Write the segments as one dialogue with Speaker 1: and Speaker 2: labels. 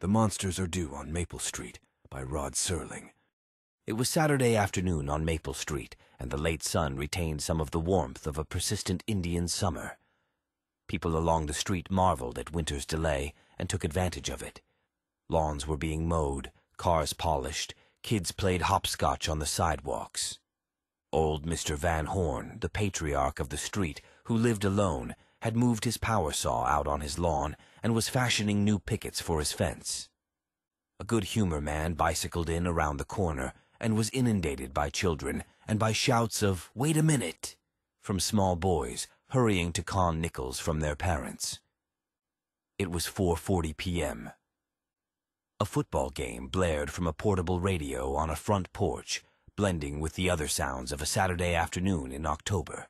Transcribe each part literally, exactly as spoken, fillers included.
Speaker 1: The Monsters Are Due on Maple Street by Rod Serling. It was Saturday afternoon on Maple Street, and the late sun retained some of the warmth of a persistent Indian summer. People along the street marveled at winter's delay and took advantage of it. Lawns were being mowed, cars polished, kids played hopscotch on the sidewalks. Old Mister Van Horn, the patriarch of the street, who lived alone, had moved his power saw out on his lawn and was fashioning new pickets for his fence. A good-humor man bicycled in around the corner and was inundated by children and by shouts of, "Wait a minute!" from small boys hurrying to con nickels from their parents. It was four forty p m A football game blared from a portable radio on a front porch, blending with the other sounds of a Saturday afternoon in October.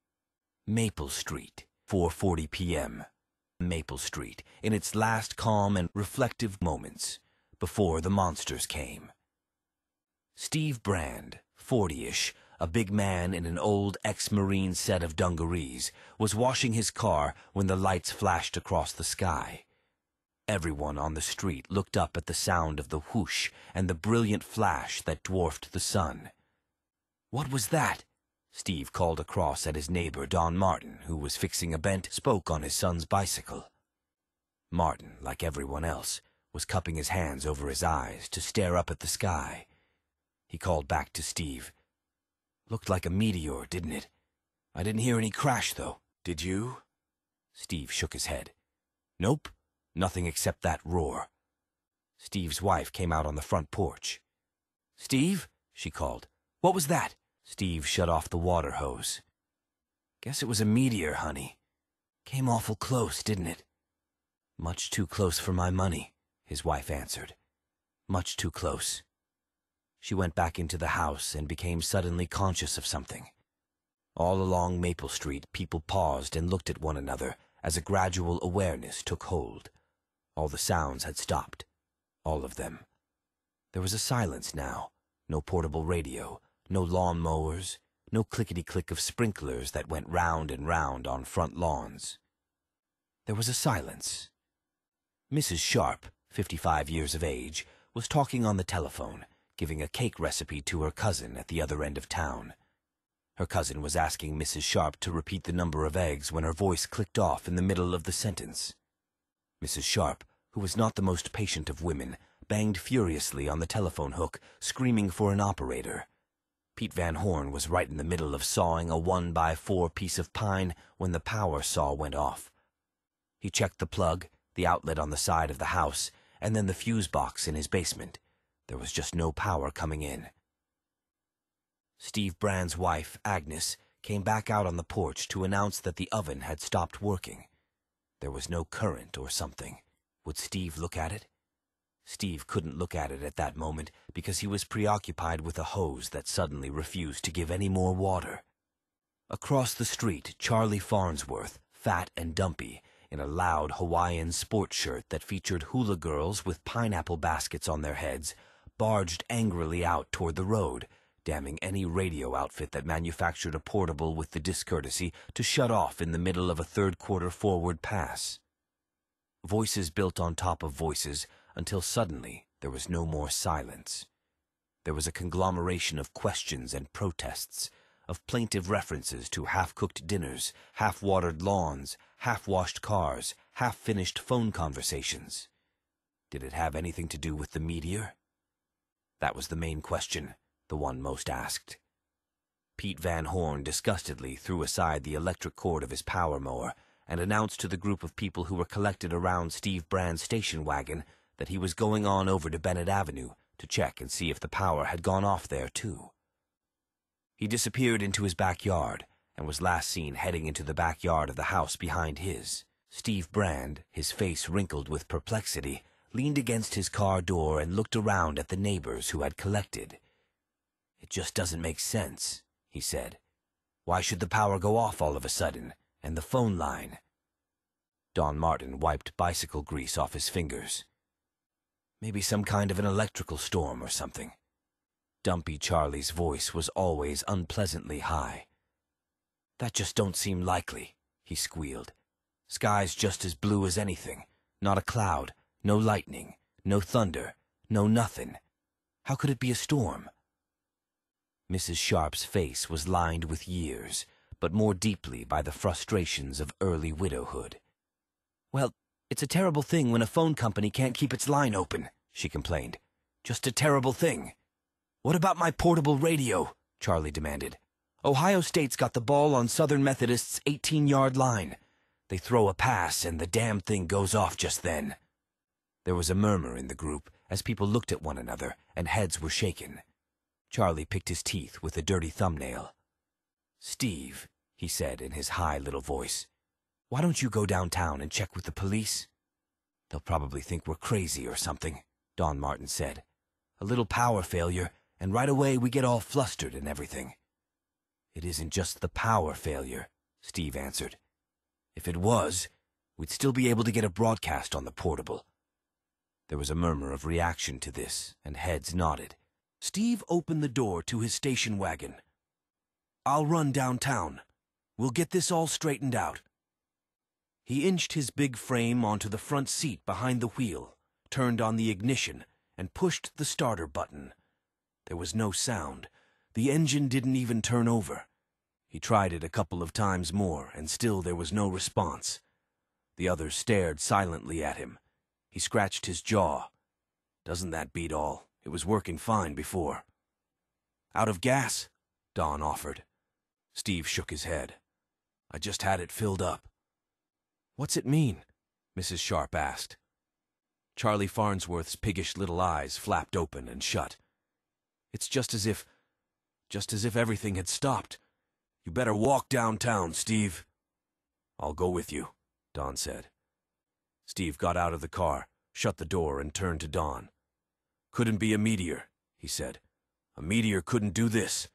Speaker 1: Maple Street, four forty p m Maple Street, in its last calm and reflective moments, before the monsters came. Steve Brand, forty-ish, a big man in an old ex-Marine set of dungarees, was washing his car when the lights flashed across the sky. Everyone on the street looked up at the sound of the whoosh and the brilliant flash that dwarfed the sun. "What was that?" Steve called across at his neighbor Don Martin, who was fixing a bent spoke on his son's bicycle. Martin, like everyone else, was cupping his hands over his eyes to stare up at the sky. He called back to Steve. "Looked like a meteor, didn't it? I didn't hear any crash, though. Did you?" Steve shook his head. "Nope, nothing except that roar." Steve's wife came out on the front porch. "Steve," she called, "what was that?" Steve shut off the water hose. "Guess it was a meteor, honey. Came awful close, didn't it?" "Much too close for my money," his wife answered. "Much too close." She went back into the house and became suddenly conscious of something. All along Maple Street, people paused and looked at one another as a gradual awareness took hold. All the sounds had stopped. All of them. There was a silence now. No portable radio. No lawn mowers, no clickety-click of sprinklers that went round and round on front lawns. There was a silence. Missus Sharp, fifty-five years of age, was talking on the telephone, giving a cake recipe to her cousin at the other end of town. Her cousin was asking Missus Sharp to repeat the number of eggs when her voice clicked off in the middle of the sentence. Missus Sharp, who was not the most patient of women, banged furiously on the telephone hook, screaming for an operator. Pete Van Horn was right in the middle of sawing a one-by-four piece of pine when the power saw went off. He checked the plug, the outlet on the side of the house, and then the fuse box in his basement. There was just no power coming in. Steve Brand's wife, Agnes, came back out on the porch to announce that the oven had stopped working. There was no current or something. Would Steve look at it? Steve couldn't look at it at that moment because he was preoccupied with a hose that suddenly refused to give any more water. Across the street, Charlie Farnsworth, fat and dumpy, in a loud Hawaiian sports shirt that featured hula girls with pineapple baskets on their heads, barged angrily out toward the road, damning any radio outfit that manufactured a portable with the discourtesy to shut off in the middle of a third-quarter forward pass. Voices built on top of voices, until suddenly there was no more silence. There was a conglomeration of questions and protests, of plaintive references to half-cooked dinners, half-watered lawns, half-washed cars, half-finished phone conversations. Did it have anything to do with the meteor? That was the main question, the one most asked. Pete Van Horn disgustedly threw aside the electric cord of his power mower and announced to the group of people who were collected around Steve Brand's station wagon that he was going on over to Bennett Avenue to check and see if the power had gone off there, too. He disappeared into his backyard and was last seen heading into the backyard of the house behind his. Steve Brand, his face wrinkled with perplexity, leaned against his car door and looked around at the neighbors who had collected. "It just doesn't make sense," he said. "Why should the power go off all of a sudden? And the phone line?" Don Martin wiped bicycle grease off his fingers. "Maybe some kind of an electrical storm or something." Dumpy Charlie's voice was always unpleasantly high. "That just don't seem likely," he squealed. "Sky's just as blue as anything. Not a cloud, no lightning, No thunder, no nothing. How could it be a storm? Missus Sharp's face was lined with years, but more deeply by the frustrations of early widowhood. "Well, it's a terrible thing when a phone company can't keep its line open," she complained. "Just a terrible thing." "What about my portable radio?" Charlie demanded. "Ohio State's got the ball on Southern Methodist's eighteen-yard line. They throw a pass and the damn thing goes off just then." There was a murmur in the group as people looked at one another and heads were shaken. Charlie picked his teeth with a dirty thumbnail. "Steve," he said in his high little voice, "why don't you go downtown and check with the police?" "They'll probably think we're crazy or something," Don Martin said. "A little power failure, and right away we get all flustered and everything." "It isn't just the power failure," Steve answered. "If it was, we'd still be able to get a broadcast on the portable." There was a murmur of reaction to this, and heads nodded. Steve opened the door to his station wagon. "I'll run downtown. We'll get this all straightened out." He inched his big frame onto the front seat behind the wheel, turned on the ignition, and pushed the starter button. There was no sound. The engine didn't even turn over. He tried it a couple of times more, and still there was no response. The others stared silently at him. He scratched his jaw. "Doesn't that beat all? It was working fine before." "Out of gas?" Don offered. Steve shook his head. "I just had it filled up." "What's it mean?" Missus Sharp asked. Charlie Farnsworth's piggish little eyes flapped open and shut. "It's just as if... just as if everything had stopped. You better walk downtown, Steve." "I'll go with you," Don said. Steve got out of the car, shut the door, and turned to Don. "Couldn't be a meteor," he said. "A meteor couldn't do this."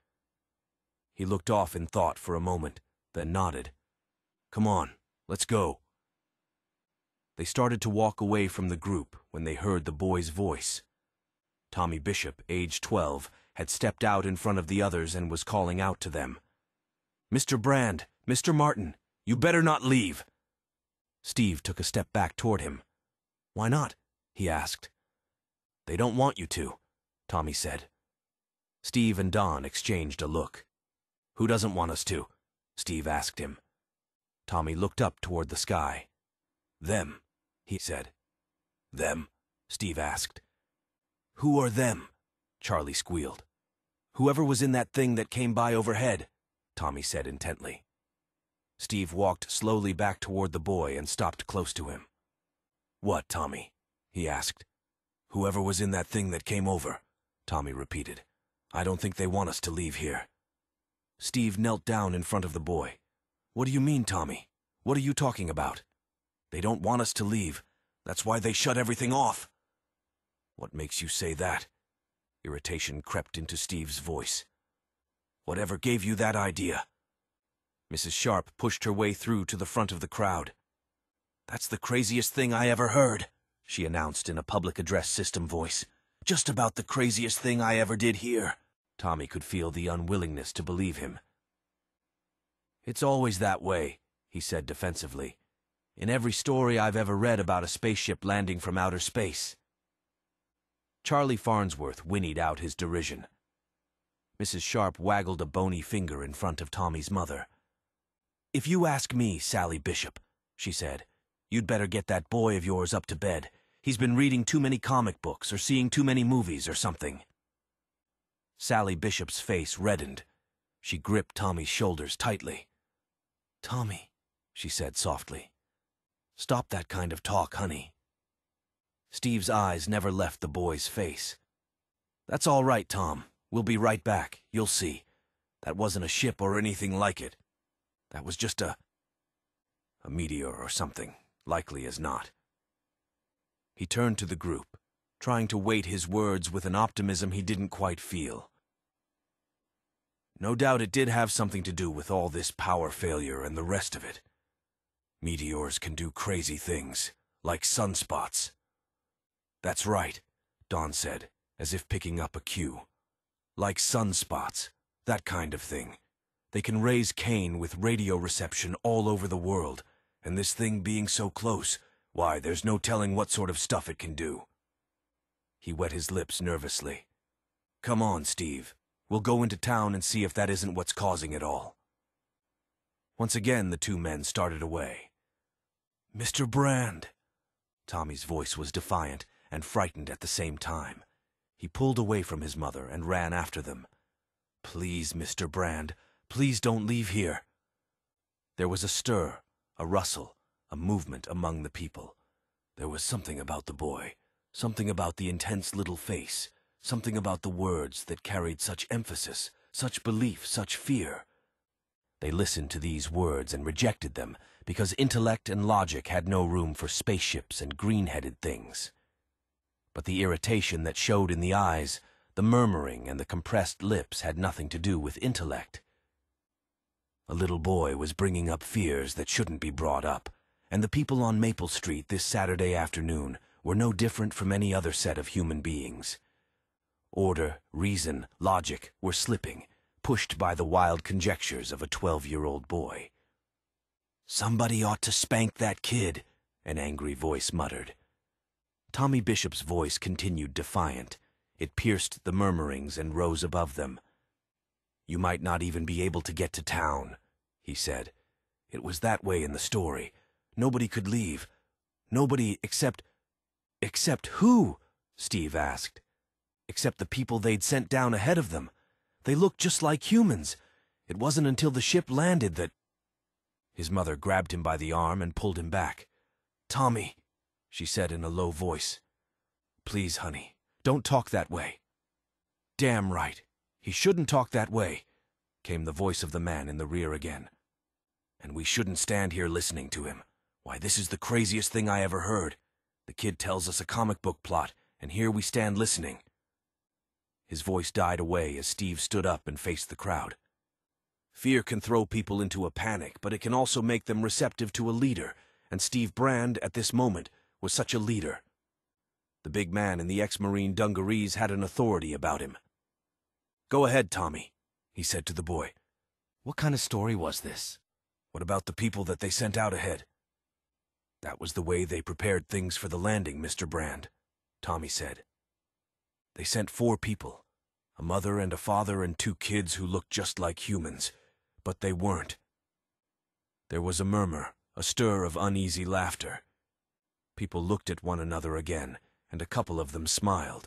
Speaker 1: He looked off in thought for a moment, then nodded. "Come on, let's go." They started to walk away from the group when they heard the boy's voice. Tommy Bishop, age twelve, had stepped out in front of the others and was calling out to them. "Mister Brand, Mister Martin, you better not leave." Steve took a step back toward him. "Why not?" he asked. "They don't want you to," Tommy said. Steve and Don exchanged a look. "Who doesn't want us to?" Steve asked him. Tommy looked up toward the sky. "Them," he said. "Them?" Steve asked. "Who are them?" Charlie squealed. "Whoever was in that thing that came by overhead," Tommy said intently. Steve walked slowly back toward the boy and stopped close to him. "What, Tommy?" he asked. "Whoever was in that thing that came over," Tommy repeated. "I don't think they want us to leave here." Steve knelt down in front of the boy. "What do you mean, Tommy? What are you talking about?" "They don't want us to leave. That's why they shut everything off." "What makes you say that?" Irritation crept into Steve's voice. "Whatever gave you that idea?" Missus Sharp pushed her way through to the front of the crowd. "That's the craziest thing I ever heard," she announced in a public address system voice. "Just about the craziest thing I ever did hear." Tommy could feel the unwillingness to believe him. "It's always that way," he said defensively. "In every story I've ever read about a spaceship landing from outer space." Charlie Farnsworth whinnied out his derision. Missus Sharp waggled a bony finger in front of Tommy's mother. "If you ask me, Sally Bishop," she said, "you'd better get that boy of yours up to bed. He's been reading too many comic books or seeing too many movies or something." Sally Bishop's face reddened. She gripped Tommy's shoulders tightly. "Tommy," she said softly, "stop that kind of talk, honey." Steve's eyes never left the boy's face. "That's all right, Tom. We'll be right back. You'll see. That wasn't a ship or anything like it. That was just a... a meteor or something, likely as not." He turned to the group, trying to weight his words with an optimism he didn't quite feel. "No doubt it did have something to do with all this power failure and the rest of it. Meteors can do crazy things, like sunspots." "That's right," Don said, as if picking up a cue. "Like sunspots, that kind of thing. They can raise Cain with radio reception all over the world, and this thing being so close, why, there's no telling what sort of stuff it can do." He wet his lips nervously. "Come on, Steve. We'll go into town and see if that isn't what's causing it all." Once again, the two men started away. "Mister Brand." Tommy's voice was defiant and frightened at the same time. He pulled away from his mother and ran after them. "Please, Mister Brand, please don't leave here." There was a stir, a rustle, a movement among the people. There was something about the boy, something about the intense little face, something about the words that carried such emphasis, such belief, such fear. They listened to these words and rejected them because intellect and logic had no room for spaceships and green-headed things. But the irritation that showed in the eyes, the murmuring and the compressed lips had nothing to do with intellect. A little boy was bringing up fears that shouldn't be brought up, and the people on Maple Street this Saturday afternoon were no different from any other set of human beings. Order, reason, logic were slipping, pushed by the wild conjectures of a twelve-year-old boy. "Somebody ought to spank that kid," an angry voice muttered. Tommy Bishop's voice continued defiant. It pierced the murmurings and rose above them. "You might not even be able to get to town," he said. "It was that way in the story. Nobody could leave. Nobody except—" "Except who?" Steve asked. "Except the people they'd sent down ahead of them. They looked just like humans. It wasn't until the ship landed that—" His mother grabbed him by the arm and pulled him back. "Tommy," she said in a low voice. "Please, honey, don't talk that way." "Damn right. He shouldn't talk that way," came the voice of the man in the rear again. "And we shouldn't stand here listening to him. Why, this is the craziest thing I ever heard. The kid tells us a comic book plot, and here we stand listening." His voice died away as Steve stood up and faced the crowd. "Fear can throw people into a panic, but it can also make them receptive to a leader, and Steve Brand, at this moment, was such a leader." The big man in the ex-Marine dungarees had an authority about him. "Go ahead, Tommy," he said to the boy. "What kind of story was this? What about the people that they sent out ahead?" "That was the way they prepared things for the landing, Mister Brand," Tommy said. "They sent four people, a mother and a father and two kids who looked just like humans, but they weren't." There was a murmur, a stir of uneasy laughter. People looked at one another again, and a couple of them smiled.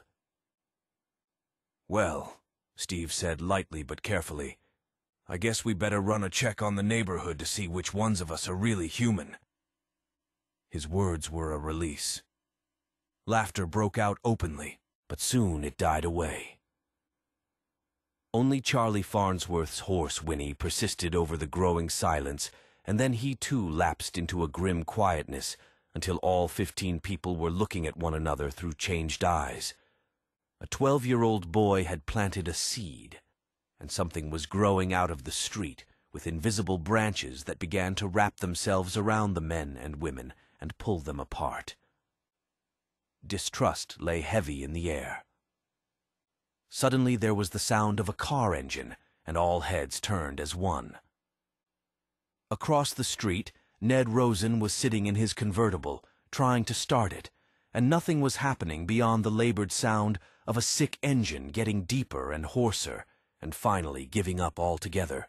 Speaker 1: "Well," Steve said lightly but carefully, "I guess we better run a check on the neighborhood to see which ones of us are really human." His words were a release. Laughter broke out openly, but soon it died away. Only Charlie Farnsworth's horse whinny persisted over the growing silence, and then he too lapsed into a grim quietness until all fifteen people were looking at one another through changed eyes. A twelve-year-old boy had planted a seed, and something was growing out of the street with invisible branches that began to wrap themselves around the men and women and pull them apart. Distrust lay heavy in the air. Suddenly there was the sound of a car engine, and all heads turned as one. Across the street, Ned Rosen was sitting in his convertible, trying to start it, and nothing was happening beyond the labored sound of a sick engine getting deeper and hoarser, and finally giving up altogether.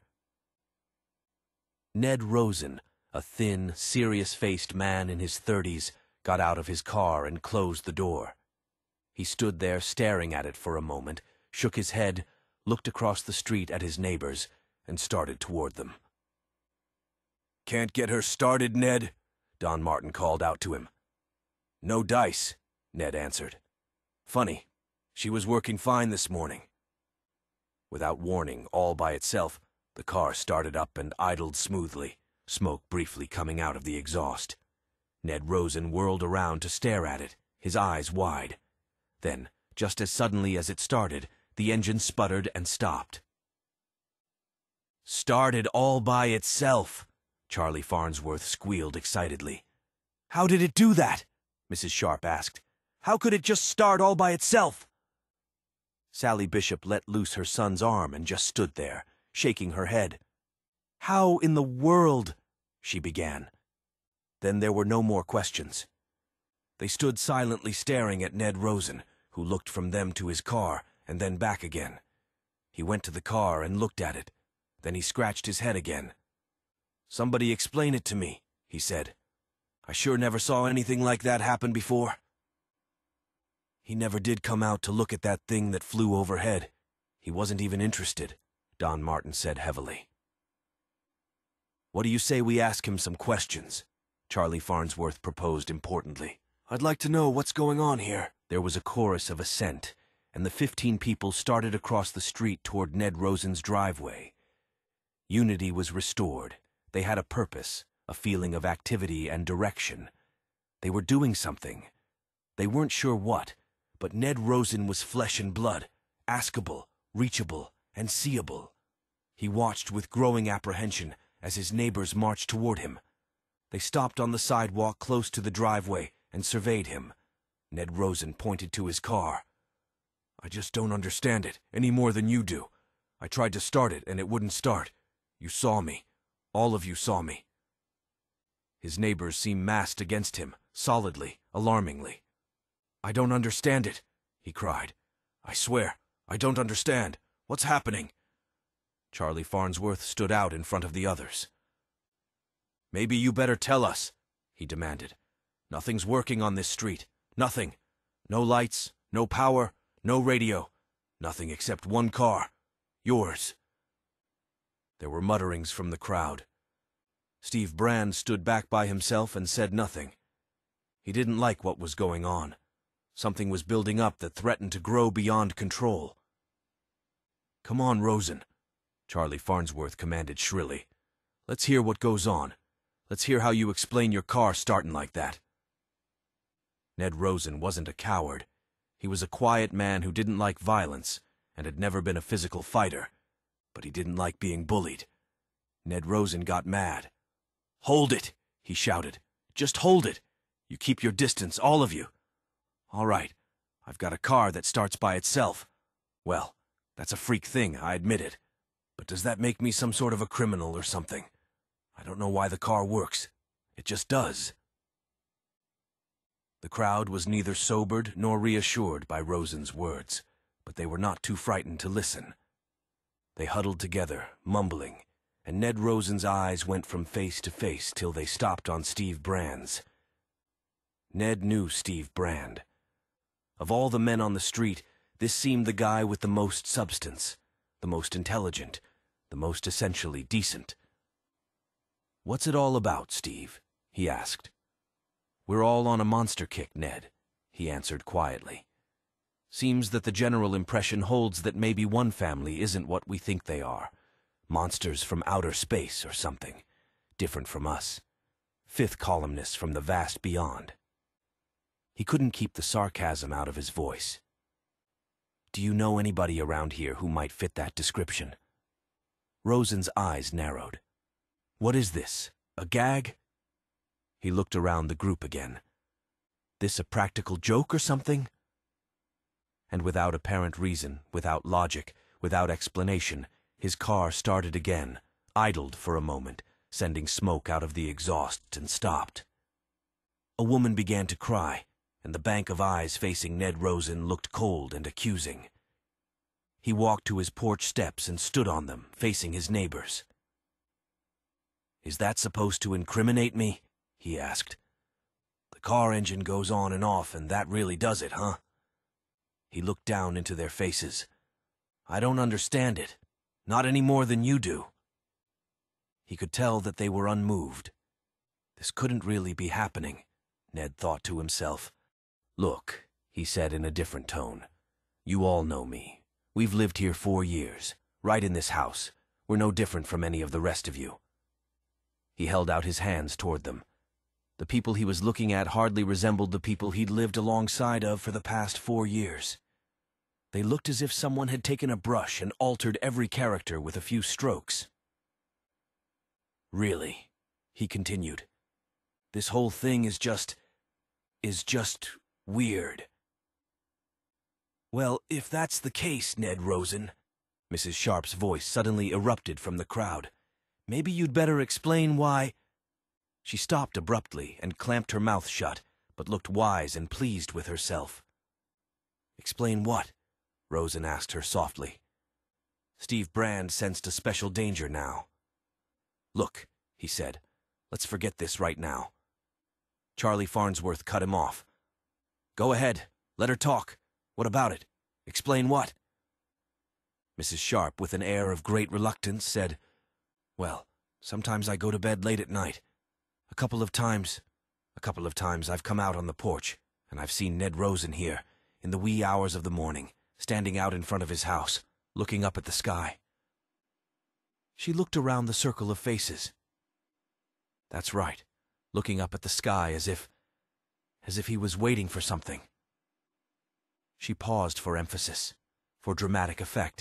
Speaker 1: Ned Rosen, a thin, serious-faced man in his thirties, got out of his car and closed the door. He stood there staring at it for a moment, shook his head, looked across the street at his neighbors, and started toward them. "Can't get her started, Ned?" Don Martin called out to him. "No dice," Ned answered. "Funny, she was working fine this morning." Without warning, all by itself, the car started up and idled smoothly, smoke briefly coming out of the exhaust. Ned Rosen whirled around to stare at it, his eyes wide. Then, just as suddenly as it started, the engine sputtered and stopped. "Started all by itself," Charlie Farnsworth squealed excitedly. "How did it do that?" Missus Sharp asked. "How could it just start all by itself?" Sally Bishop let loose her son's arm and just stood there, shaking her head. "How in the world—" she began. Then there were no more questions. They stood silently staring at Ned Rosen, who looked from them to his car and then back again. He went to the car and looked at it. Then he scratched his head again. "Somebody explain it to me," he said. "I sure never saw anything like that happen before." "He never did come out to look at that thing that flew overhead. He wasn't even interested," Don Martin said heavily. "What do you say we ask him some questions?" Charlie Farnsworth proposed importantly. "I'd like to know what's going on here." There was a chorus of assent, and the fifteen people started across the street toward Ned Rosen's driveway. Unity was restored. They had a purpose, a feeling of activity and direction. They were doing something. They weren't sure what, but Ned Rosen was flesh and blood, askable, reachable, and seeable. He watched with growing apprehension as his neighbors marched toward him. They stopped on the sidewalk close to the driveway and surveyed him. Ned Rosen pointed to his car. "I just don't understand it, any more than you do. I tried to start it, and it wouldn't start. You saw me. All of you saw me." His neighbors seemed massed against him, solidly, alarmingly. "I don't understand it," he cried. "I swear, I don't understand. What's happening?" Charlie Farnsworth stood out in front of the others. "Maybe you better tell us," he demanded. "Nothing's working on this street. Nothing. No lights, no power, no radio. Nothing except one car. Yours." There were mutterings from the crowd. Steve Brand stood back by himself and said nothing. He didn't like what was going on. Something was building up that threatened to grow beyond control. "Come on, Rosen," Charlie Farnsworth commanded shrilly. "Let's hear what goes on. Let's hear how you explain your car starting like that." Ned Rosen wasn't a coward. He was a quiet man who didn't like violence and had never been a physical fighter, but he didn't like being bullied. Ned Rosen got mad. "Hold it," he shouted. "Just hold it. You keep your distance, all of you. All right, I've got a car that starts by itself. Well, that's a freak thing, I admit it. But does that make me some sort of a criminal or something? I don't know why the car works. It just does." The crowd was neither sobered nor reassured by Rosen's words, but they were not too frightened to listen. They huddled together, mumbling, and Ned Rosen's eyes went from face to face till they stopped on Steve Brand's. Ned knew Steve Brand. Of all the men on the street, this seemed the guy with the most substance, the most intelligent, the most essentially decent. "What's it all about, Steve?" he asked. "We're all on a monster kick, Ned," he answered quietly. "Seems that the general impression holds that maybe one family isn't what we think they are. Monsters from outer space or something, different from us. Fifth columnists from the vast beyond." He couldn't keep the sarcasm out of his voice. "Do you know anybody around here who might fit that description?" Rosen's eyes narrowed. "What is this, a gag?" He looked around the group again. "This a practical joke or something?" And without apparent reason, without logic, without explanation, his car started again, idled for a moment, sending smoke out of the exhaust, and stopped. A woman began to cry, and the bank of eyes facing Ned Rosen looked cold and accusing. He walked to his porch steps and stood on them, facing his neighbors. "Is that supposed to incriminate me?" he asked. "The car engine goes on and off, and that really does it, huh?" He looked down into their faces. "I don't understand it. Not any more than you do." He could tell that they were unmoved. This couldn't really be happening, Ned thought to himself. "Look," he said in a different tone. "You all know me. We've lived here four years, right in this house. We're no different from any of the rest of you." He held out his hands toward them. The people he was looking at hardly resembled the people he'd lived alongside of for the past four years. They looked as if someone had taken a brush and altered every character with a few strokes. "Really," he continued, "this whole thing is just... is just weird." "Well, if that's the case, Ned Rosen," Missus Sharp's voice suddenly erupted from the crowd, "maybe you'd better explain why—" She stopped abruptly and clamped her mouth shut, but looked wise and pleased with herself. Explain what? Rosen asked her softly. Steve Brand sensed a special danger now. Look, he said, let's forget this right now. Charlie Farnsworth cut him off. Go ahead, let her talk. What about it? Explain what? Missus Sharp, with an air of great reluctance, said, Well, sometimes I go to bed late at night. A couple of times, a couple of times I've come out on the porch, and I've seen Ned Rosen here, in the wee hours of the morning, standing out in front of his house, looking up at the sky. She looked around the circle of faces. That's right, looking up at the sky as if, as if he was waiting for something. She paused for emphasis, for dramatic effect.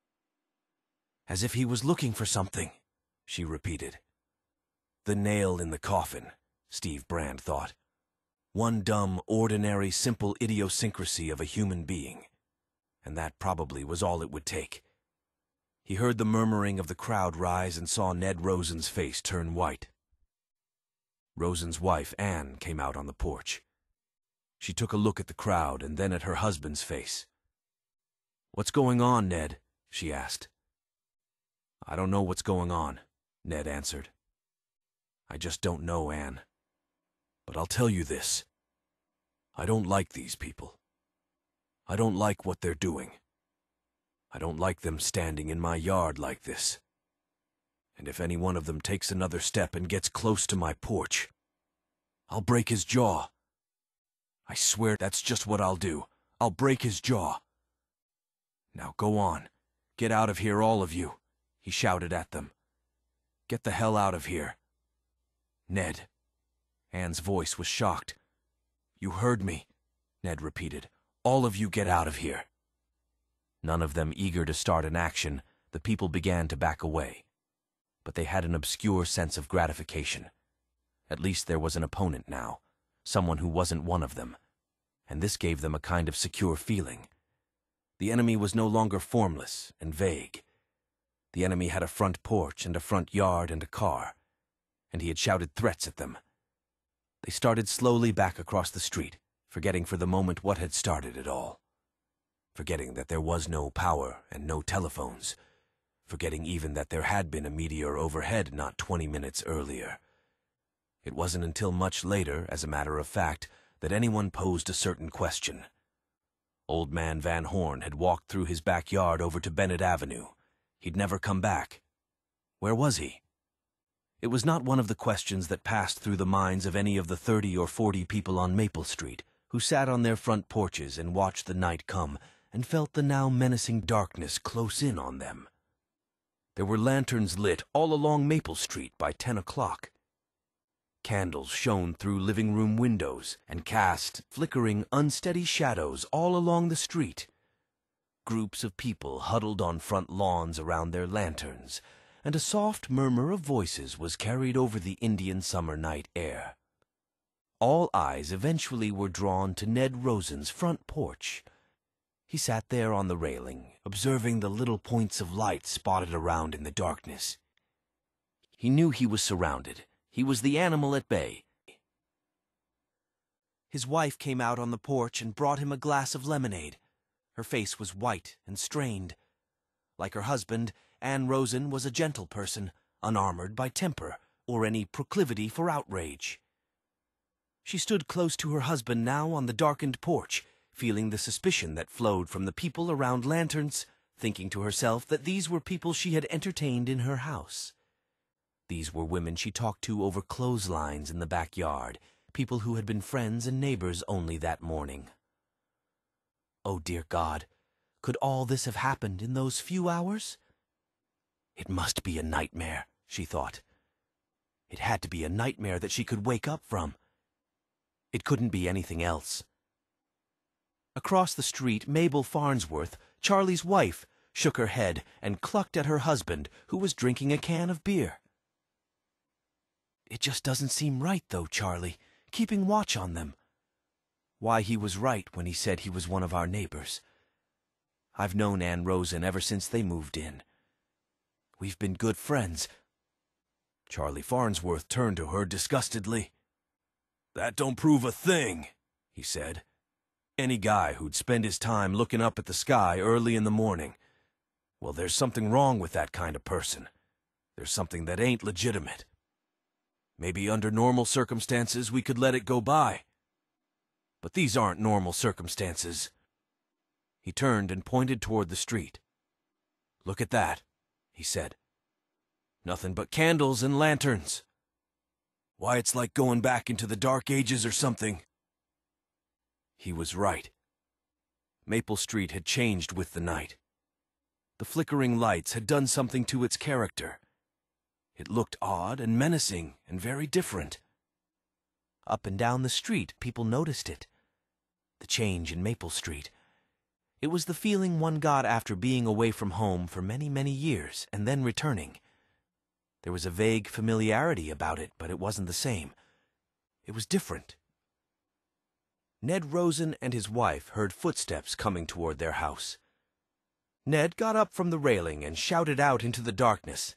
Speaker 1: As if he was looking for something, she repeated. The nail in the coffin, Steve Brand thought. One dumb, ordinary, simple idiosyncrasy of a human being. And that probably was all it would take. He heard the murmuring of the crowd rise and saw Ned Rosen's face turn white. Rosen's wife, Anne, came out on the porch. She took a look at the crowd and then at her husband's face. What's going on, Ned? She asked. I don't know what's going on, Ned answered. I just don't know, Anne. But I'll tell you this. I don't like these people. I don't like what they're doing. I don't like them standing in my yard like this. And if any one of them takes another step and gets close to my porch, I'll break his jaw. I swear that's just what I'll do. I'll break his jaw. Now go on. Get out of here, all of you, he shouted at them. Get the hell out of here. Ned. Anne's voice was shocked. You heard me, Ned repeated. All of you get out of here. None of them eager to start an action, the people began to back away. But they had an obscure sense of gratification. At least there was an opponent now, someone who wasn't one of them, and this gave them a kind of secure feeling. The enemy was no longer formless and vague. The enemy had a front porch and a front yard and a car, and he had shouted threats at them. They started slowly back across the street, forgetting for the moment what had started it all. Forgetting that there was no power and no telephones. Forgetting even that there had been a meteor overhead not twenty minutes earlier. It wasn't until much later, as a matter of fact, that anyone posed a certain question. Old Man Van Horn had walked through his backyard over to Bennett Avenue. He'd never come back. Where was he? It was not one of the questions that passed through the minds of any of the thirty or forty people on Maple Street who sat on their front porches and watched the night come and felt the now menacing darkness close in on them. There were lanterns lit all along Maple Street by ten o'clock. Candles shone through living room windows and cast flickering, unsteady shadows all along the street. Groups of people huddled on front lawns around their lanterns, and a soft murmur of voices was carried over the Indian summer night air. All eyes eventually were drawn to Ned Rosen's front porch. He sat there on the railing, observing the little points of light spotted around in the darkness. He knew he was surrounded. He was the animal at bay. His wife came out on the porch and brought him a glass of lemonade. Her face was white and strained. Like her husband, Anne Rosen was a gentle person, unarmored by temper or any proclivity for outrage. She stood close to her husband now on the darkened porch, feeling the suspicion that flowed from the people around lanterns, thinking to herself that these were people she had entertained in her house. These were women she talked to over clotheslines in the backyard, people who had been friends and neighbors only that morning. Oh, dear God, could all this have happened in those few hours? It must be a nightmare, she thought. It had to be a nightmare that she could wake up from. It couldn't be anything else. Across the street, Mabel Farnsworth, Charlie's wife, shook her head and clucked at her husband, who was drinking a can of beer. It just doesn't seem right, though, Charlie, keeping watch on them. Why, he was right when he said he was one of our neighbors. I've known Anne Rosen ever since they moved in. We've been good friends. Charlie Farnsworth turned to her disgustedly. That don't prove a thing, he said.
Speaker 2: Any guy who'd spend his time looking up at the sky early in the morning. Well, there's something wrong with that kind of person. There's something that ain't legitimate. Maybe under normal circumstances we could let it go by. But these aren't normal circumstances. He turned and pointed toward the street. "Look at that," he said. "Nothing but candles and lanterns. Why, it's like going back into the Dark Ages or something." He was right. Maple Street had changed with the night. The flickering lights had done something to its character. It looked odd and menacing and very different. Up and down the street, people noticed it. The change in Maple Street. It was the feeling one got after being away from home for many, many years and then returning. There was a vague familiarity about it, but it wasn't the same. It was different. Ned Rosen and his wife heard footsteps coming toward their house. Ned got up from the railing and shouted out into the darkness.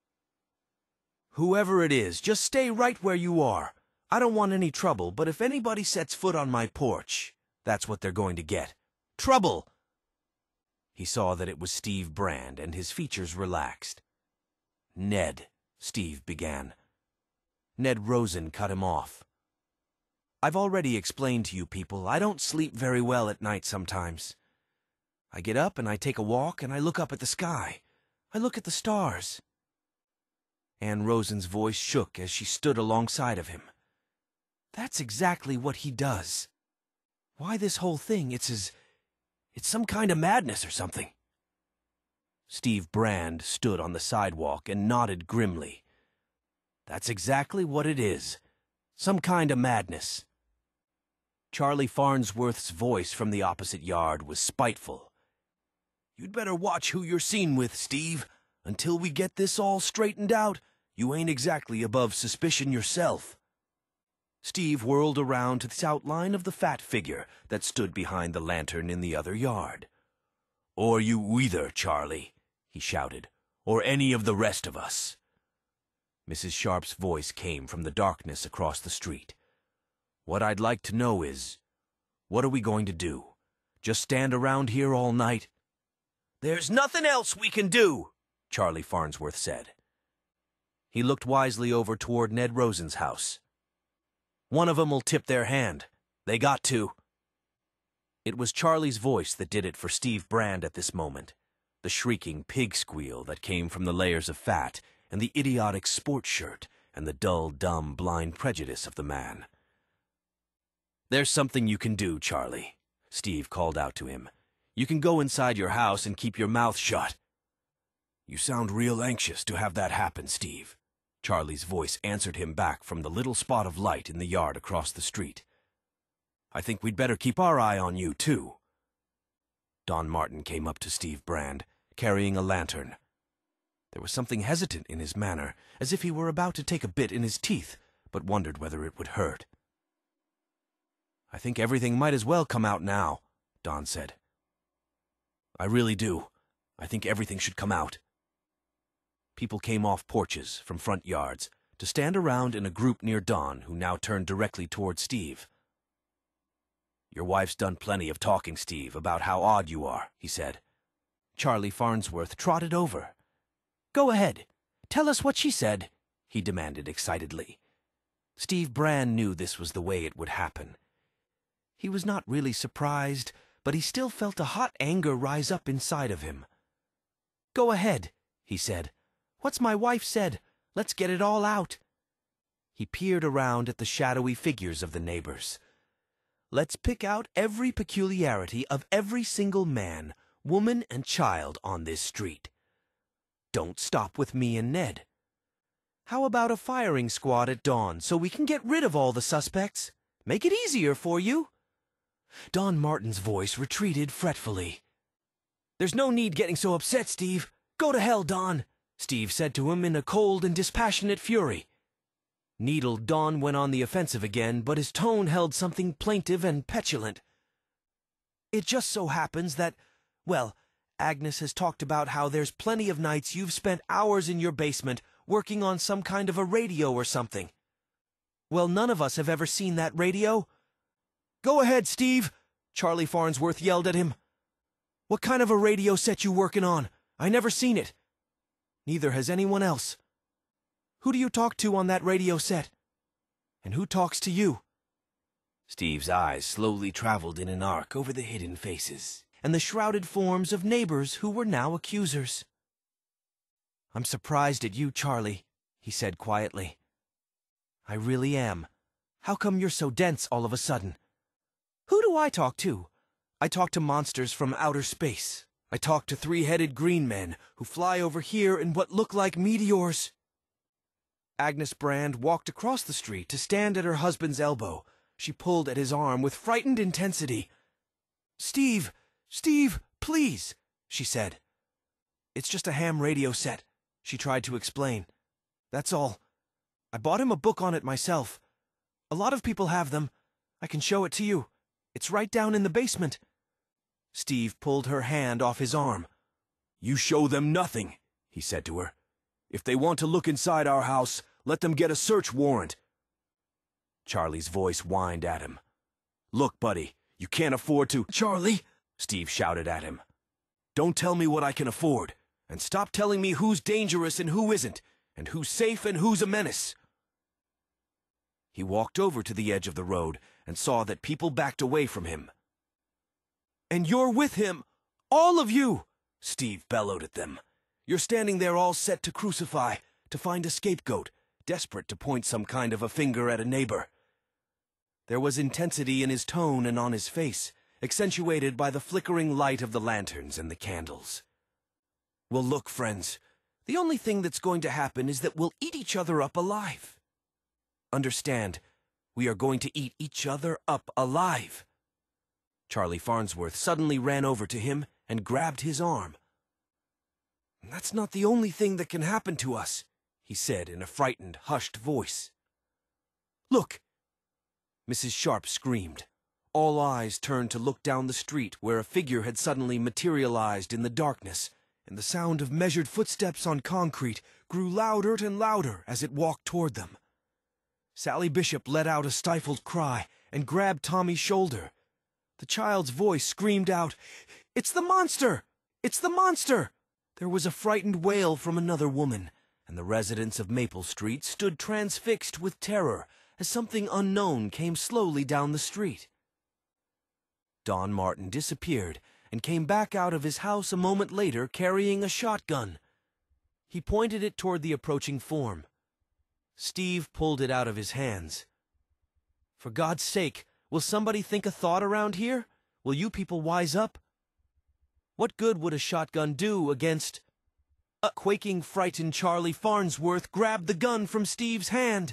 Speaker 2: "Whoever it is, just stay right where you are. I don't want any trouble, but if anybody sets foot on my porch, that's what they're going to get. Trouble!" He saw that it was Steve Brand, and his features relaxed. "Ned," Steve began. Ned Rosen cut him off. "I've already explained to you people, I don't sleep very well at night sometimes. I get up and I take a walk and I look up at the sky. I look at the stars." Ann Rosen's voice shook as she stood alongside of him. "That's exactly what he does. Why this whole thing, it's as... it's some kind of madness or something." Steve Brand stood on the sidewalk and nodded grimly. "That's exactly what it is. Some kind of madness." Charlie Farnsworth's voice from the opposite yard was spiteful. "You'd better watch who you're seen with, Steve. Until we get this all straightened out, you ain't exactly above suspicion yourself." Steve whirled around to the outline of the fat figure that stood behind the lantern in the other yard. "Or you either, Charlie," he shouted, "or any of the rest of us." Missus Sharp's voice came from the darkness across the street. "What I'd like to know is, what are we going to do? Just stand around here all night?" "There's nothing else we can do," Charlie Farnsworth said. He looked wisely over toward Ned Rosen's house. "One of 'em'll tip their hand. They got to." It was Charlie's voice that did it for Steve Brand at this moment, the shrieking pig squeal that came from the layers of fat and the idiotic sports shirt and the dull, dumb, blind prejudice of the man. "There's something you can do, Charlie," Steve called out to him. "You can go inside your house and keep your mouth shut." "You sound real anxious to have that happen, Steve," Charlie's voice answered him back from the little spot of light in the yard across the street. "I think we'd better keep our eye on you, too." Don Martin came up to Steve Brand, carrying a lantern. There was something hesitant in his manner, as if he were about to take a bit in his teeth, but wondered whether it would hurt. "I think everything might as well come out now," Don said. "I really do. I think everything should come out." People came off porches from front yards to stand around in a group near Don, who now turned directly toward Steve. "Your wife's done plenty of talking, Steve, about how odd you are," he said. Charlie Farnsworth trotted over. "Go ahead. Tell us what she said," he demanded excitedly. Steve Brand knew this was the way it would happen. He was not really surprised, but he still felt a hot anger rise up inside of him. "Go ahead," he said. "What's my wife said? Let's get it all out." He peered around at the shadowy figures of the neighbors. "Let's pick out every peculiarity of every single man, woman, and child on this street. Don't stop with me and Ned. How about a firing squad at dawn so we can get rid of all the suspects? Make it easier for you." Don Martin's voice retreated fretfully. "There's no need getting so upset, Steve. Go to hell, Don," Steve said to him in a cold and dispassionate fury. Needled Don went on the offensive again, but his tone held something plaintive and petulant. "It just so happens that, well, Agnes has talked about how there's plenty of nights you've spent hours in your basement working on some kind of a radio or something. Well, none of us have ever seen that radio." "Go ahead, Steve. Charlie Farnsworth yelled at him. "What kind of a radio set you working on? I never seen it. Neither has anyone else. Who do you talk to on that radio set? And who talks to you?"
Speaker 1: Steve's eyes slowly traveled in an arc over the hidden faces
Speaker 2: And the shrouded forms of neighbors who were now accusers. "I'm surprised at you, Charlie," he said quietly. "I really am. How come you're so dense all of a sudden? Who do I talk to? I talk to monsters from outer space. I talk to three-headed green men who fly over here in what look like meteors." Agnes Brand walked across the street to stand at her husband's elbow. She pulled at his arm with frightened intensity. "Steve, Steve, please," she said. "It's just a ham radio set," she tried to explain. "That's all. I bought him a book on it myself. A lot of people have them. I can show it to you. It's right down in the basement." Steve pulled her hand off his arm. "You show them nothing," he said to her. "If they want to look inside our house, let them get a search warrant." Charlie's voice whined at him. "Look, buddy, you can't afford to—" "Charlie!" Steve shouted at him. "Don't tell me what I can afford, and stop telling me who's dangerous and who isn't, and who's safe and who's a menace." He walked over to the edge of the road and saw that people backed away from him. "And you're with him, all of you!" Steve bellowed at them. "You're standing there all set to crucify, to find a scapegoat, desperate to point some kind of a finger at a neighbor." There was intensity in his tone and on his face, accentuated by the flickering light of the lanterns and the candles. "Well, look, friends, the only thing that's going to happen is that we'll eat each other up alive. Understand, we are going to eat each other up alive." Charlie Farnsworth suddenly ran over to him and grabbed his arm. "That's not the only thing that can happen to us," he said in a frightened, hushed voice. "Look!" Missus Sharp screamed. All eyes turned to look down the street where a figure had suddenly materialized in the darkness, and the sound of measured footsteps on concrete grew louder and louder as it walked toward them. Sally Bishop let out a stifled cry and grabbed Tommy's shoulder. The child's voice screamed out, "It's the monster! It's the monster!" There was a frightened wail from another woman, and the residents of Maple Street stood transfixed with terror as something unknown came slowly down the street. Don Martin disappeared and came back out of his house a moment later carrying a shotgun. He pointed it toward the approaching form. Steve pulled it out of his hands. "For God's sake, will somebody think a thought around here? Will you people wise up? What good would a shotgun do against—" A quaking, frightened Charlie Farnsworth grabbed the gun from Steve's hand.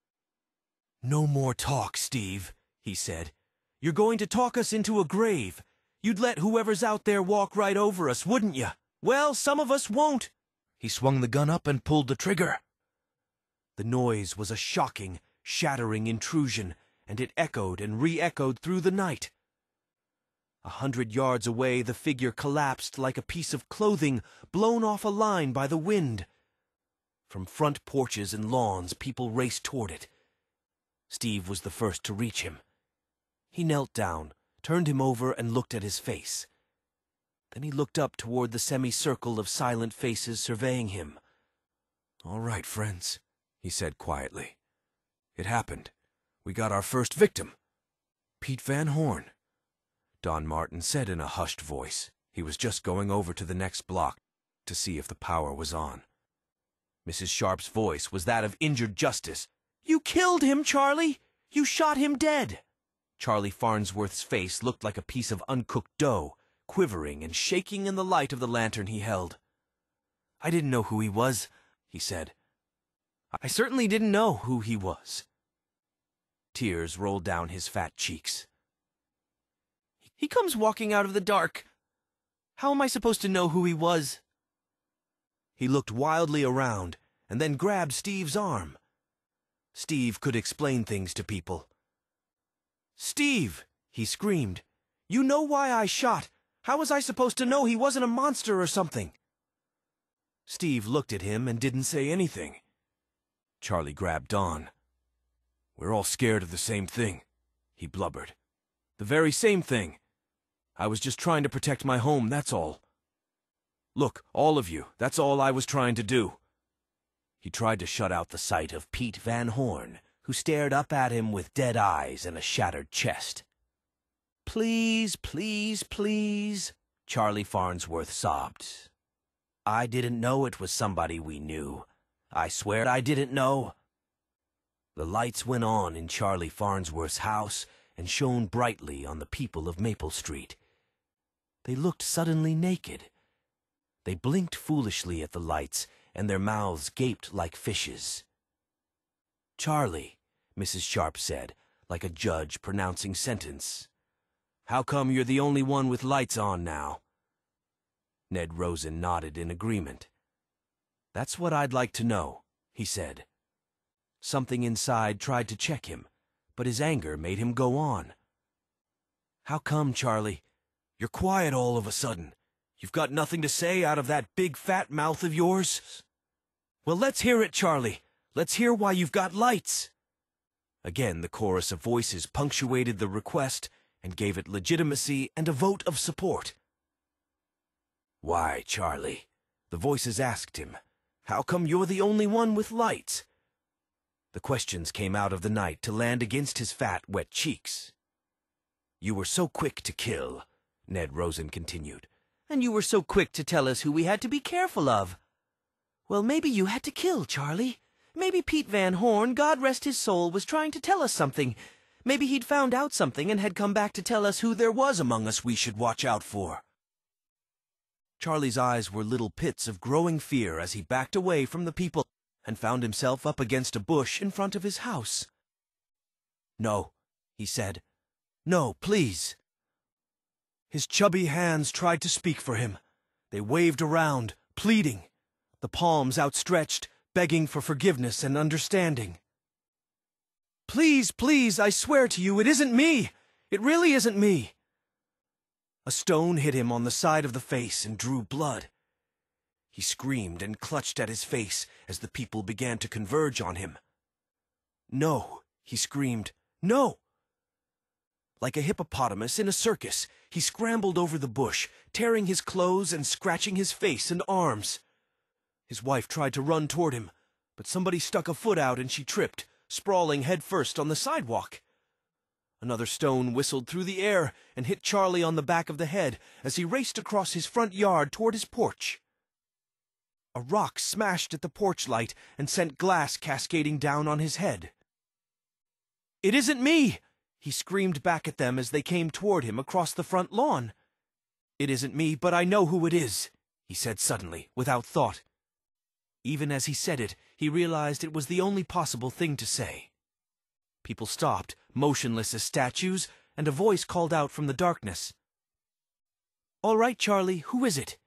Speaker 2: "No more talk, Steve," he said. "You're going to talk us into a grave. You'd let whoever's out there walk right over us, wouldn't you? Well, some of us won't." He swung the gun up and pulled the trigger. The noise was a shocking, shattering intrusion, and it echoed and re-echoed through the night. A hundred yards away, the figure collapsed like a piece of clothing blown off a line by the wind. From front porches and lawns, people raced toward it. Steve was the first to reach him. He knelt down, turned him over, and looked at his face. Then he looked up toward the semicircle of silent faces surveying him. "All right, friends," he said quietly. "It happened. We got our first victim. Pete Van Horn." Don Martin said in a hushed voice. He was just going over to the next block to see if the power was on. Missus Sharp's voice was that of injured justice. "You killed him, Charlie! You shot him dead!" Charlie Farnsworth's face looked like a piece of uncooked dough, quivering and shaking in the light of the lantern he held. "I didn't know who he was," he said. "I certainly didn't know who he was." Tears rolled down his fat cheeks. "He comes walking out of the dark. How am I supposed to know who he was?" He looked wildly around and then grabbed Steve's arm. Steve could explain things to people. "Steve!" he screamed. "You know why I shot. How was I supposed to know he wasn't a monster or something?" Steve looked at him and didn't say anything. Charlie grabbed Don. "We're all scared of the same thing," he blubbered. "The very same thing," I was just trying to protect my home, that's all. Look, all of you, that's all I was trying to do." He tried to shut out the sight of Pete Van Horn, who stared up at him with dead eyes and a shattered chest. "Please, please, please," Charlie Farnsworth sobbed. "I didn't know it was somebody we knew. I swear I didn't know." The lights went on in Charlie Farnsworth's house and shone brightly on the people of Maple Street. They looked suddenly naked. They blinked foolishly at the lights, and their mouths gaped like fishes. "Charlie," Missus Sharp said, like a judge pronouncing sentence, "how come you're the only one with lights on now?" Ned Rosen nodded in agreement. "That's what I'd like to know," he said. Something inside tried to check him, but his anger made him go on. "How come, Charlie? You're quiet all of a sudden. You've got nothing to say out of that big fat mouth of yours? Well, let's hear it, Charlie. Let's hear why you've got lights." Again, the chorus of voices punctuated the request and gave it legitimacy and a vote of support. "Why, Charlie?" the voices asked him. "How come you're the only one with lights?" The questions came out of the night to land against his fat, wet cheeks. "You were so quick to kill," Ned Rosen continued. "And you were so quick to tell us who we had to be careful of." "Well, maybe you had to kill, Charlie. Maybe Pete Van Horn, God rest his soul, was trying to tell us something. Maybe he'd found out something and had come back to tell us who there was among us we should watch out for." Charlie's eyes were little pits of growing fear as he backed away from the people and found himself up against a bush in front of his house. "No," he said. "No, please." His chubby hands tried to speak for him. They waved around, pleading, the palms outstretched, begging for forgiveness and understanding. "Please, please, I swear to you, it isn't me. It really isn't me." A stone hit him on the side of the face and drew blood. He screamed and clutched at his face as the people began to converge on him. "No," he screamed, "no!" Like a hippopotamus in a circus, he scrambled over the bush, tearing his clothes and scratching his face and arms. His wife tried to run toward him, but somebody stuck a foot out and she tripped, sprawling headfirst on the sidewalk. Another stone whistled through the air and hit Charlie on the back of the head as he raced across his front yard toward his porch. A rock smashed at the porch light and sent glass cascading down on his head. "It isn't me!" he screamed back at them as they came toward him across the front lawn. "It isn't me, but I know who it is," he said suddenly, without thought. Even as he said it, he realized it was the only possible thing to say. People stopped, motionless as statues, and a voice called out from the darkness. "All right, Charlie, who is it?"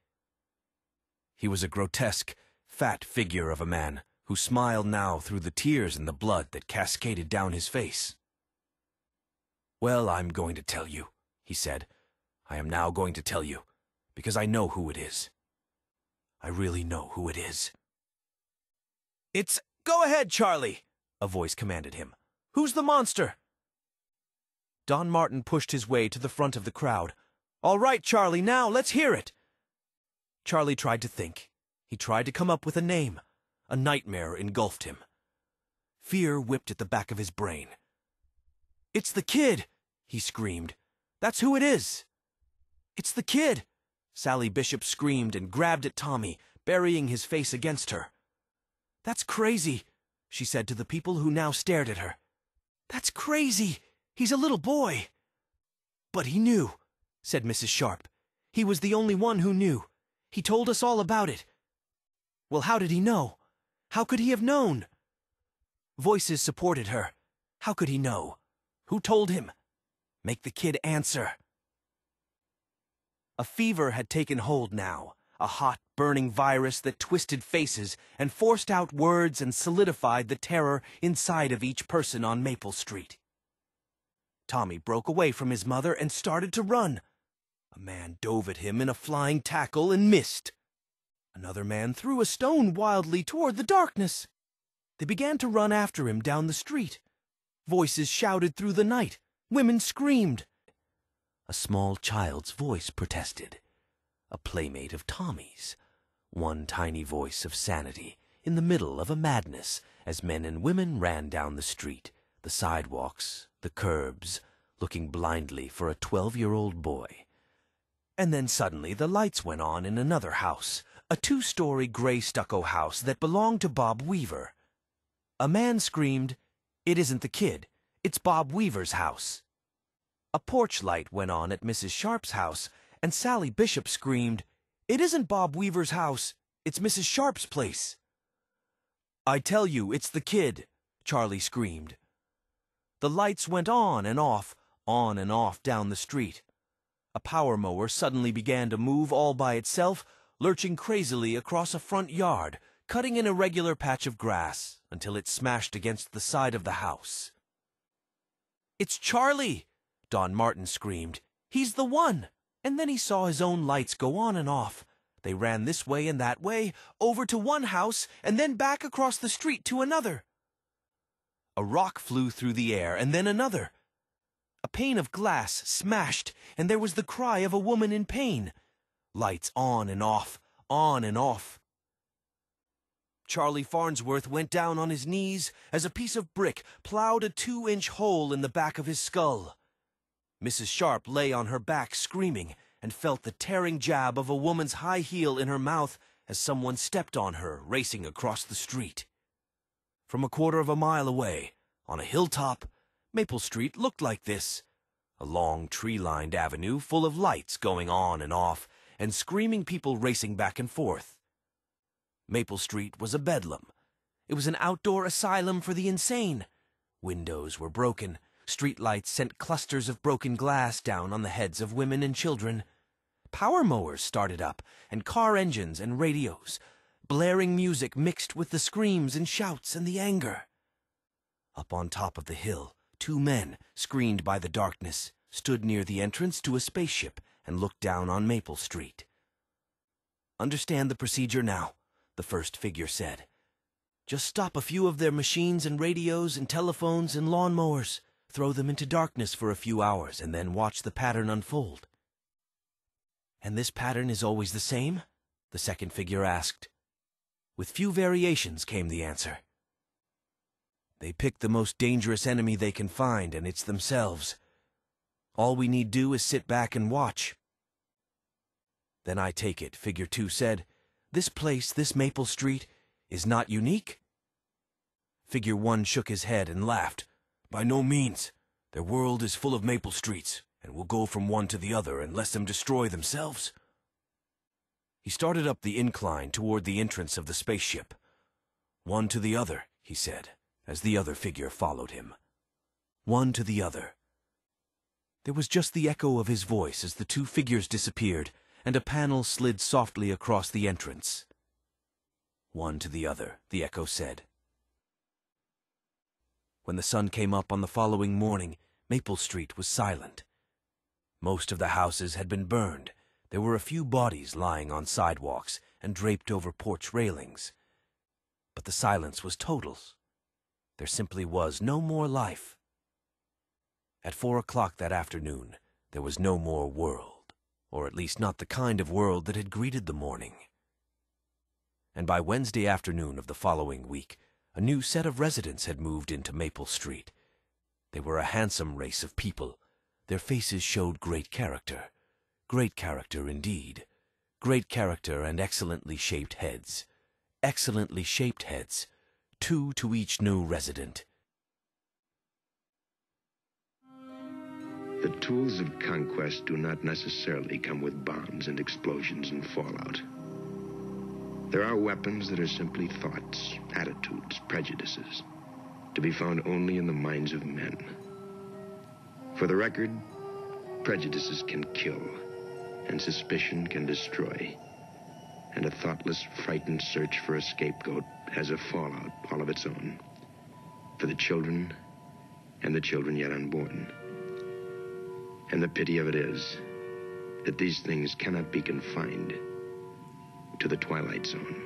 Speaker 2: He was a grotesque, fat figure of a man who smiled now through the tears and the blood that cascaded down his face. "Well, I'm going to tell you," he said. "I am now going to tell you, because I know who it is. I really know who it is." "It's... Go ahead, Charlie," a voice commanded him. "Who's the monster?" Don Martin pushed his way to the front of the crowd. "All right, Charlie, now let's hear it." Charlie tried to think. He tried to come up with a name. A nightmare engulfed him. Fear whipped at the back of his brain. "It's the kid!" he screamed. "That's who it is!" "It's the kid!" Sally Bishop screamed and grabbed at Tommy, burying his face against her. "That's crazy," she said to the people who now stared at her. "That's crazy! He's a little boy!" "But he knew," said Missus Sharp. "He was the only one who knew. He told us all about it." "Well, how did he know? How could he have known?" Voices supported her. How could he know? Who told him? Make the kid answer. A fever had taken hold now, a hot, burning virus that twisted faces and forced out words and solidified the terror inside of each person on Maple Street. Tommy broke away from his mother and started to run. A man dove at him in a flying tackle and missed. Another man threw a stone wildly toward the darkness. They began to run after him down the street. Voices shouted through the night. Women screamed. A small child's voice protested. A playmate of Tommy's. One tiny voice of sanity in the middle of a madness as men and women ran down the street, the sidewalks, the curbs, looking blindly for a twelve-year-old boy. And then suddenly the lights went on in another house, a two-story gray stucco house that belonged to Bob Weaver. A man screamed, "It isn't the kid, it's Bob Weaver's house." A porch light went on at Missus Sharp's house, and Sally Bishop screamed, "It isn't Bob Weaver's house, it's Missus Sharp's place." "I tell you, it's the kid," Charlie screamed. The lights went on and off, on and off down the street. A power mower suddenly began to move all by itself, lurching crazily across a front yard, cutting an irregular patch of grass until it smashed against the side of the house. "It's Charlie!" Don Martin screamed. "He's the one!" And then he saw his own lights go on and off. They ran this way and that way, over to one house, and then back across the street to another. A rock flew through the air, and then another. A pane of glass smashed, and there was the cry of a woman in pain. Lights on and off, on and off. Charlie Farnsworth went down on his knees as a piece of brick plowed a two-inch hole in the back of his skull. Missus Sharp lay on her back screaming and felt the tearing jab of a woman's high heel in her mouth as someone stepped on her racing across the street. From a quarter of a mile away, on a hilltop, Maple Street looked like this. A long tree-lined avenue full of lights going on and off, and screaming people racing back and forth. Maple Street was a bedlam. It was an outdoor asylum for the insane. Windows were broken. Streetlights sent clusters of broken glass down on the heads of women and children. Power mowers started up, and car engines and radios. Blaring music mixed with the screams and shouts and the anger. Up on top of the hill, two men, screened by the darkness, stood near the entrance to a spaceship and looked down on Maple Street. "Understand the procedure now," the first figure said. "Just stop a few of their machines and radios and telephones and lawnmowers. Throw them into darkness for a few hours and then watch the pattern unfold." "And this pattern is always the same?" the second figure asked. "With few variations," came the answer. "They pick the most dangerous enemy they can find, and it's themselves. All we need do is sit back and watch." "Then I take it," figure two said, "this place, this Maple Street, is not unique?" Figure one shook his head and laughed. "By no means. Their world is full of Maple Streets, and will go from one to the other and let them destroy themselves." He started up the incline toward the entrance of the spaceship. "One to the other," he said, as the other figure followed him. "One to the other." There was just the echo of his voice as the two figures disappeared, and a panel slid softly across the entrance. "One to the other," the echo said. When the sun came up on the following morning, Maple Street was silent. Most of the houses had been burned. There were a few bodies lying on sidewalks and draped over porch railings. But the silence was total. There simply was no more life. At four o'clock that afternoon, there was no more world, or at least not the kind of world that had greeted the morning. And by Wednesday afternoon of the following week, a new set of residents had moved into Maple Street. They were a handsome race of people. Their faces showed great character. Great character indeed. Great character and excellently shaped heads. Excellently shaped heads. Two to each new resident.
Speaker 3: The tools of conquest do not necessarily come with bombs and explosions and fallout. There are weapons that are simply thoughts, attitudes, prejudices, to be found only in the minds of men. For the record, prejudices can kill, and suspicion can destroy, and a thoughtless, frightened search for a scapegoat has a fallout all of its own, for the children and the children yet unborn. And the pity of it is that these things cannot be confined to the Twilight Zone.